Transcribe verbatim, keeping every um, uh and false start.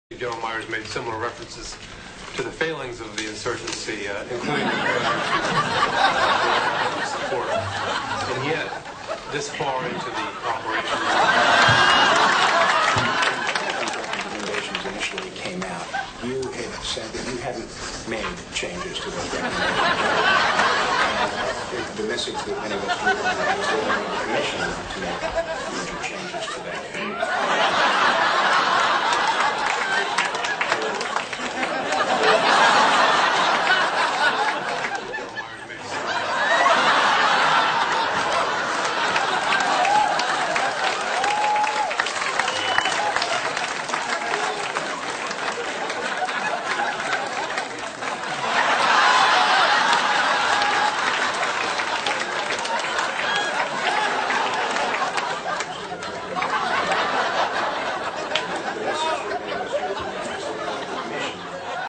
General Myers made similar references to the failings of the insurgency, uh, including the support. And yet, this far into the operation, recommendations initially came out, you had said that you hadn't made changes to those recommendations. And the message that many of us were on the commission to make